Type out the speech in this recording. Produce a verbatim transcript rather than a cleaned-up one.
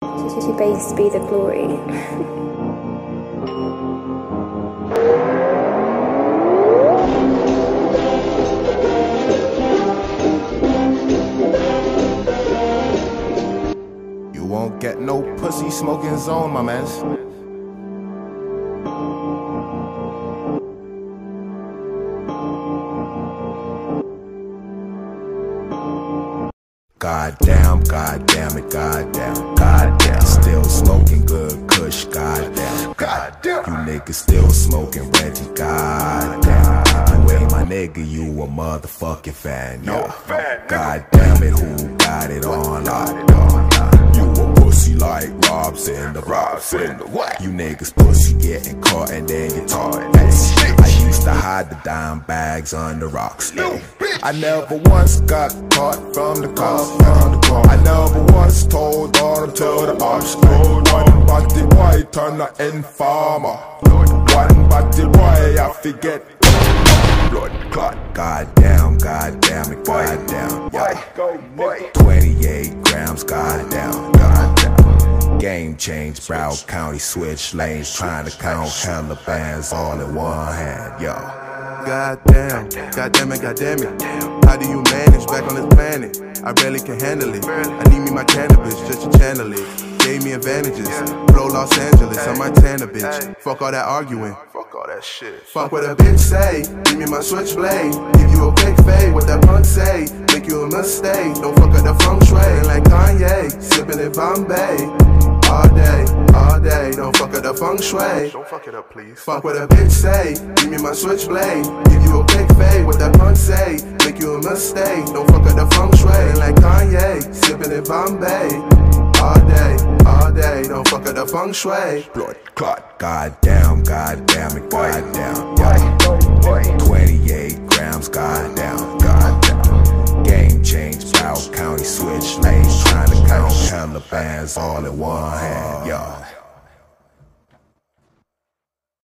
To base be the glory. You won't get no pussy smoking zone, my mans. Goddamn, goddamn it, goddamn, goddamn. Still smoking good Kush, goddamn, goddamn. You niggas still smoking Reggie, goddamn. You ain't my nigga, you a motherfucking fan, yo. Goddamn it, who got it on lock? You a pussy like Rob Cinderblock. You niggas pussy getting caught and then get taught. I used to hide the dime bags under rocks. Ay. I never once got caught from the cops. I never once told on until the opps. One batty boy turn the informer. One batty boy I forget. Blood clot. Goddamn, goddamn it, goddamn. Yeah. twenty-eight grams, goddamn, goddamn. Game change, Broward County switch lanes, trying to count hella bands all in one hand, yo. Goddamn, goddamn it, goddamn it. How do you manage back on this planet? I barely can handle it. I need me my cannabis just to channel it. Gave me advantages. Blow Los Angeles, I might tan a bitch. Fuck all that arguing. Fuck all that shit. Fuck what a bitch say. Give me my switchblade. Give you a quick fade. What that punk say? Make you a mistake. Don't fuck up the feng shui. Like Kanye, sipping in Bombay. All day, all day, don't fuck up the feng shui. Don't fuck it up, please. Fuck what a bitch say. Give me my switchblade. Give you a quick fade. What that punk say? Make you a mistake. Don't fuck up the feng shui. Like Kanye, sipping in Bombay. All day, all day, don't fuck up the feng shui. Blood clot. Goddamn, goddamn it, goddamn. Yeah. twenty-eight grams, goddamn, goddamn. Game change, Broward County switch lanes, trying to count hella bands all in one hand, yo.